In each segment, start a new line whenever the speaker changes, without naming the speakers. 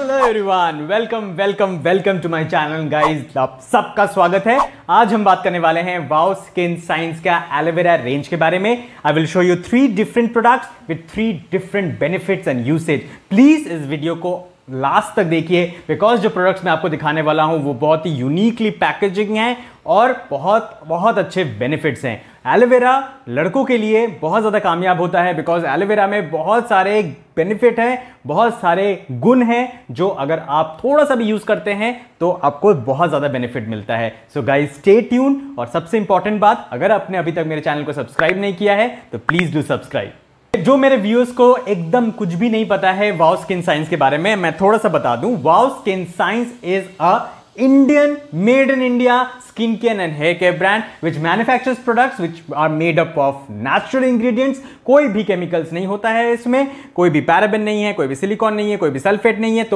Hello everyone, welcome welcome welcome to my channel guys. आप सबका स्वागत है। आज हम बात करने वाले हैं वाव स्किन साइंस का एलोवेरा रेंज के बारे में। I will show you 3 different products with 3 different benefits and usage. Please इस वीडियो को लास्ट तक देखिए, बिकॉज जो प्रोडक्ट्स मैं आपको दिखाने वाला हूं वो बहुत ही यूनिकली पैकेजिंग है और बहुत बहुत अच्छे बेनिफिट्स हैं। एलोवेरा लड़कों के लिए बहुत ज़्यादा कामयाब होता है, बिकॉज एलोवेरा में बहुत सारे बेनिफिट हैं, बहुत सारे गुण हैं जो अगर आप थोड़ा सा भी यूज़ करते हैं तो आपको बहुत ज़्यादा बेनिफिट मिलता है। So guys stay tuned. और सबसे इंपॉर्टेंट बात, अगर आपने अभी तक मेरे चैनल को सब्सक्राइब नहीं किया है तो प्लीज़ डू सब्सक्राइब। जो मेरे व्यूअर्स को एकदम कुछ भी नहीं पता है वाव स्किन साइंस के बारे में, मैं थोड़ा सा बता दूं। Wow skin science is a Indian, made in India skincare and hair care brand which manufactures products which are made up of natural ingredients। कोई भी केमिकल्स नहीं होता है इसमें, कोई भी पैराबेन नहीं है, कोई भी सिलिकॉन नहीं है, कोई भी सल्फेट नहीं है। तो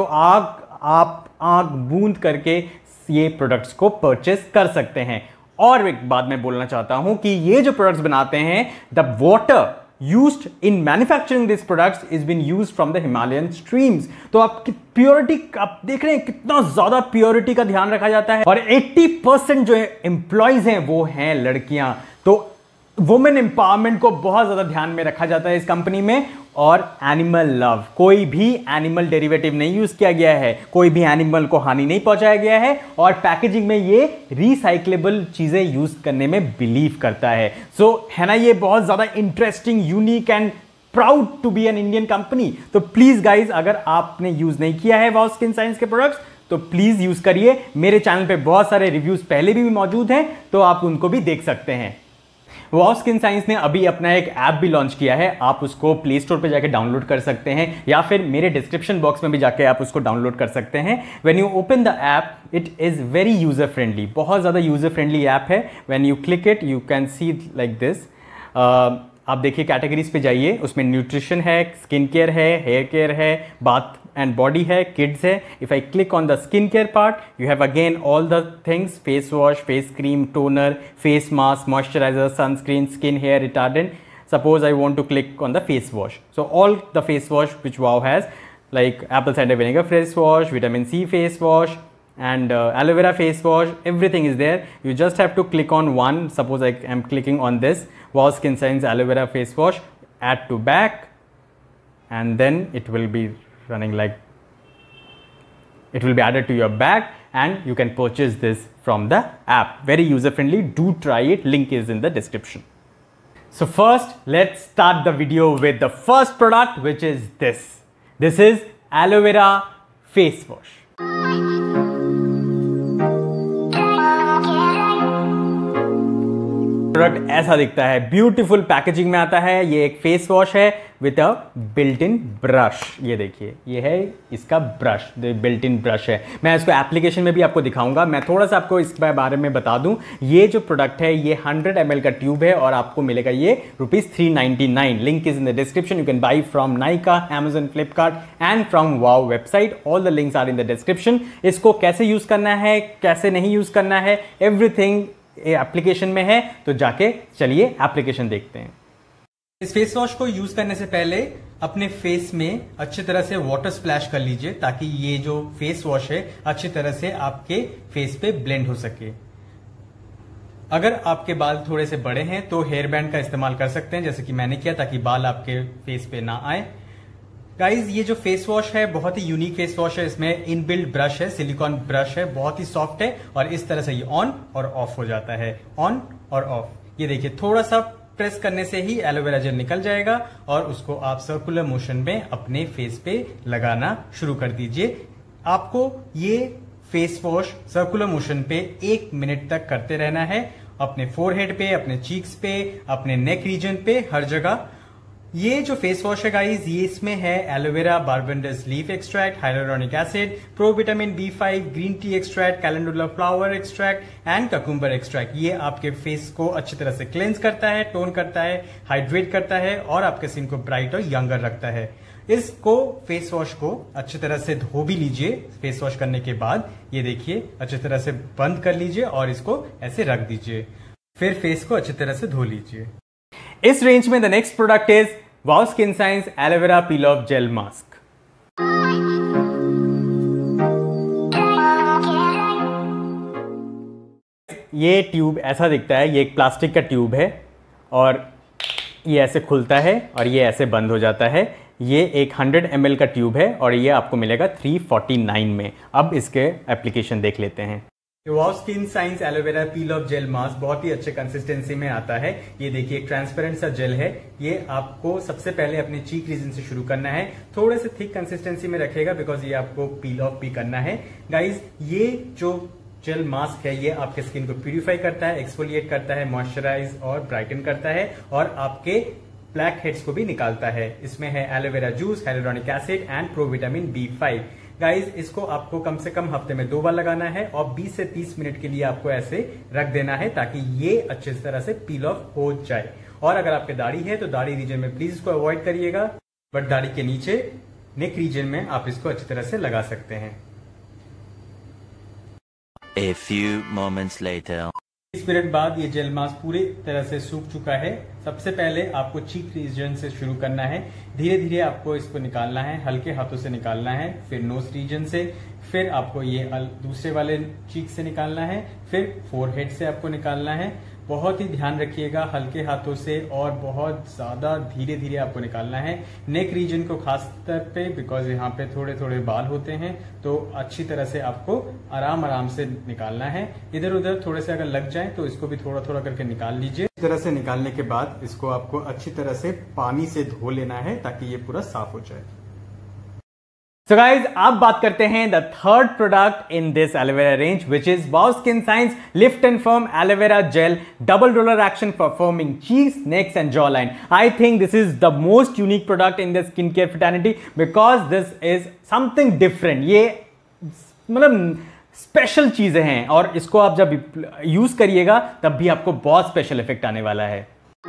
आप आग बूंद करके ये प्रोडक्ट्स को परचेस कर सकते हैं। और एक बात मैं बोलना चाहता हूं कि ये जो प्रोडक्ट्स बनाते हैं, the water used in manufacturing these products is been used from the Himalayan streams। तो आपकी प्योरिटी आप देख रहे हैं कितना ज्यादा प्योरिटी का ध्यान रखा जाता है। और 80% जो एम्प्लॉयज हैं वो हैं लड़कियां। तो वुमेन एम्पावरमेंट को बहुत ज्यादा ध्यान में रखा जाता है इस कंपनी में। और एनिमल लव, कोई भी एनिमल डेरिवेटिव नहीं यूज किया गया है, कोई भी एनिमल को हानि नहीं पहुंचाया गया है। और पैकेजिंग में ये रिसाइक्लेबल चीजें यूज करने में बिलीव करता है। सो है ना, ये बहुत ज्यादा interesting, unique and proud to be an Indian company. तो प्लीज गाइज, अगर आपने यूज नहीं किया है वाव स्किन साइंस के प्रोडक्ट्स तो प्लीज यूज करिए। मेरे चैनल पे बहुत सारे रिव्यूज पहले भी मौजूद हैं, तो आप उनको भी देख सकते हैं। वाव स्किन साइंस ने अभी अपना एक ऐप भी लॉन्च किया है। आप उसको प्ले स्टोर पे जाके डाउनलोड कर सकते हैं, या फिर मेरे डिस्क्रिप्शन बॉक्स में भी जाके आप उसको डाउनलोड कर सकते हैं। When you open the app, it is very user friendly, बहुत ज़्यादा यूज़र फ्रेंडली ऐप है। When you click it you can see like this. आप देखिए कैटेगरीज पे जाइए, उसमें न्यूट्रिशन है, स्किन केयर है, हेयर केयर है, बाथ एंड बॉडी है, किड्स है। If I click on the skin care part, you have again all the things: face wash, face cream, toner, face mask, moisturiser, sunscreen, skin hair retardant. Suppose I want to click on the face wash, so all the face wash which Wow has, like apple cider vinegar face wash, vitamin C face wash, and aloe vera face wash, everything is there. You just have to click on one. Suppose I am clicking on this Wow Skin Science aloe vera face wash, add to back, and then it will be running like, it will be added to your bag and you can purchase this from the app. Very user friendly. Do try it. Link is in the description. So first, let's start the video with the first product, which is this. This is aloe vera face wash. Product ऐसा दिखता है, beautiful packaging में आता है। ये एक face wash है with a built in brush. ये देखिए, ये है इसका ब्रश, बिल्ट इन ब्रश है। मैं इसको एप्लीकेशन में भी आपको दिखाऊंगा। मैं थोड़ा सा आपको इसके बारे में बता दूं। ये जो प्रोडक्ट है ये 100 ml का ट्यूब है और आपको मिलेगा ये ₹399। Link is in the description. You can buy from Nykaa, Amazon, Flipkart and from wow website. All the links are in the description. इसको कैसे यूज करना है, कैसे नहीं यूज करना है, एवरीथिंग एप्लीकेशन में है। तो जाके चलिए एप्लीकेशन देखते हैं। इस फेस वॉश को यूज करने से पहले अपने फेस में अच्छी तरह से वाटर स्प्लैश कर लीजिए, ताकि ये जो फेस वॉश है अच्छी तरह से आपके फेस पे ब्लेंड हो सके। अगर आपके बाल थोड़े से बड़े हैं तो हेयर बैंड का इस्तेमाल कर सकते हैं, जैसे कि मैंने किया, ताकि बाल आपके फेस पे ना आए। गाइज, ये जो फेस वॉश है बहुत ही यूनिक फेस वॉश है। इसमें इनबिल्ट ब्रश है, सिलिकॉन ब्रश है, बहुत ही सॉफ्ट है और इस तरह से ये ऑन और ऑफ हो जाता है, ऑन और ऑफ। ये देखिए, थोड़ा सा प्रेस करने से ही एलोवेरा जेल निकल जाएगा और उसको आप सर्कुलर मोशन में अपने फेस पे लगाना शुरू कर दीजिए। आपको ये फेस वॉश सर्कुलर मोशन पे 1 मिनट तक करते रहना है, अपने फोरहेड पे, अपने चीक्स पे, अपने नेक रीजन पे, हर जगह। ये जो फेस वॉश है गाइज, ये इसमें है aloe vera barbadensis leaf extract, hyaluronic acid, pro vitamin B5, green tea extract, calendula flower extract and cucumber extract. ये आपके फेस को अच्छी तरह से क्लेंस करता है, टोन करता है, हाइड्रेट करता है और आपके स्किन को ब्राइट और यंगर रखता है। इसको फेस वॉश को अच्छी तरह से धो भी लीजिए। फेस वॉश करने के बाद ये देखिए, अच्छी तरह से बंद कर लीजिए और इसको ऐसे रख दीजिए। फिर फेस को अच्छी तरह से धो लीजिए। इस रेंज में the next product is wow skin science aloe vera peel off gel mask. ये ट्यूब ऐसा दिखता है, ये एक प्लास्टिक का ट्यूब है और ये ऐसे खुलता है और ये ऐसे बंद हो जाता है। ये एक 100 ml का ट्यूब है और ये आपको मिलेगा 349 में। अब इसके एप्लीकेशन देख लेते हैं। Wow skin science aloe vera peel off gel mask बहुत ही अच्छे कंसिस्टेंसी में आता है। ये देखिए ट्रांसपेरेंट सा जेल है। ये आपको सबसे पहले अपने चीक रीजन से शुरू करना है। थोड़े से थिक कंसिस्टेंसी में रखेगा बिकॉज ये आपको पील ऑफ भी करना है। गाइज ये जो जेल मास्क है ये आपके स्किन को प्यूरिफाई करता है, एक्सफोलिएट करता है, मॉइस्चराइज और ब्राइटन करता है और आपके ब्लैक हेड्स को भी निकालता है। इसमें है aloe vera juice, hyaluronic acid and provitamin B5। Guys इसको आपको कम से कम हफ्ते में 2 बार लगाना है और 20 से 30 मिनट के लिए आपको ऐसे रख देना है ताकि ये अच्छे तरह से पील ऑफ हो जाए। और अगर आपके दाढ़ी है तो दाढ़ी रीजन में प्लीज इसको अवॉइड करिएगा, बट दाढ़ी के नीचे नेक रीजन में आप इसको अच्छी तरह से लगा सकते हैं।
A few moments later.
20 minute बाद ये जेल मास्क पूरी तरह से सूख चुका है। सबसे पहले आपको चीक रीजन से शुरू करना है। धीरे धीरे आपको इसको निकालना है, हल्के हाथों से निकालना है, फिर नोज रीजन से, फिर आपको ये दूसरे वाले चीक से निकालना है, फिर फोरहेड से आपको निकालना है। बहुत ही ध्यान रखिएगा, हल्के हाथों से और बहुत ज्यादा धीरे धीरे आपको निकालना है। नेक रीजन को खास तौर पे बिकॉज यहाँ पे थोड़े थोड़े बाल होते हैं तो अच्छी तरह से आपको आराम आराम से निकालना है। इधर उधर थोड़े से अगर लग जाए तो इसको भी थोड़ा थोड़ा करके निकाल लीजिए। इस तरह से निकालने के बाद इसको आपको अच्छी तरह से पानी से धो लेना है ताकि ये पूरा साफ हो जाए। So guys, अब बात करते हैं the third product in this aloe vera range which is wow skin science lift and firm aloe vera gel double roller action for firming cheeks, necks and jaw line. I think this is the most unique product in the skin care fraternity because this is something different. ये मतलब special चीजें हैं और इसको आप जब use करिएगा तब भी आपको बहुत स्पेशल इफेक्ट आने वाला है।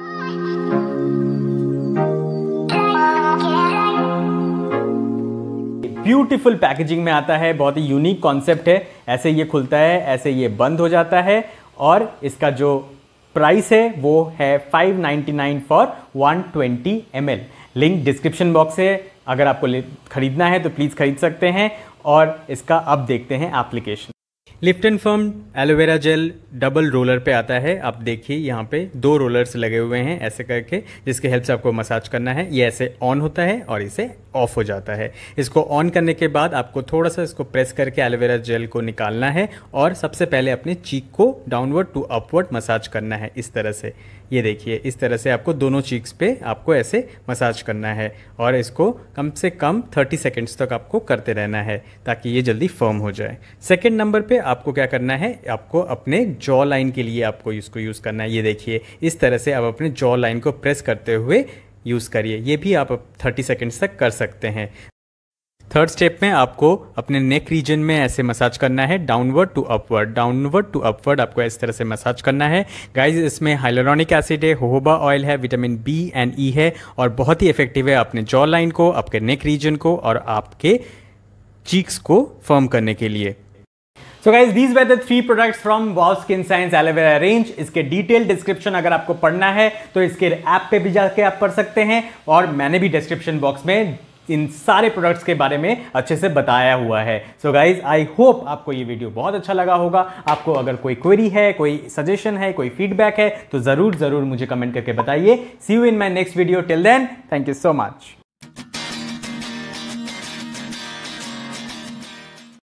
ब्यूटीफुल पैकेजिंग में आता है, बहुत ही यूनिक कॉन्सेप्ट है। ऐसे ये खुलता है, ऐसे ये बंद हो जाता है और इसका जो प्राइस है वो है 599 for 120 ml। Link description box है, अगर आपको खरीदना है तो प्लीज खरीद सकते हैं। और इसका अब देखते हैं application. Lift and firm aloe vera gel double roller पे आता है। आप देखिए यहाँ पे 2 रोलर्स लगे हुए हैं ऐसे करके, जिसके हेल्प से आपको मसाज करना है। ये ऐसे ऑन होता है और इसे ऑफ हो जाता है। इसको ऑन करने के बाद आपको थोड़ा सा इसको प्रेस करके एलोवेरा जेल को निकालना है और सबसे पहले अपने चीक को डाउनवर्ड टू अपवर्ड मसाज करना है इस तरह से। ये देखिए इस तरह से आपको दोनों चीक्स पे आपको ऐसे मसाज करना है और इसको कम से कम 30 सेकेंड्स तक आपको करते रहना है ताकि ये जल्दी फर्म हो जाए। सेकेंड नंबर पे आपको क्या करना है, आपको अपने जॉ लाइन के लिए आपको इसको यूज़ करना है। ये देखिए इस तरह से आप अपने जॉ लाइन को प्रेस करते हुए यूज़ करिए। ये भी आप 30 सेकेंड्स तक कर सकते हैं। थर्ड स्टेप में आपको अपने नेक रीजन में ऐसे मसाज करना है, downward to upward, downward to upward आपको इस तरह से मसाज करना है। गाइज इसमें हाइलुरोनिक एसिड है, जोजोबा ऑयल है, विटामिन B एंड E है और बहुत ही इफेक्टिव है अपने जॉ लाइन को, आपके नेक रीजन को और आपके चीक्स को फर्म करने के लिए। So guys, these were the 3 products from wow skin science aloe vera range. इसके डिटेल डिस्क्रिप्शन अगर आपको पढ़ना है तो इसके ऐप पे भी जाके आप पढ़ सकते हैं और मैंने भी डिस्क्रिप्शन बॉक्स में इन सारे प्रोडक्ट्स के बारे में अच्छे से बताया हुआ है। सो गाइज आई होप आपको ये वीडियो बहुत अच्छा लगा होगा। आपको अगर कोई क्वेरी है, कोई सजेशन है, कोई फीडबैक है तो जरूर मुझे कमेंट करके बताइए। See you in my next video. Till then, thank you so much.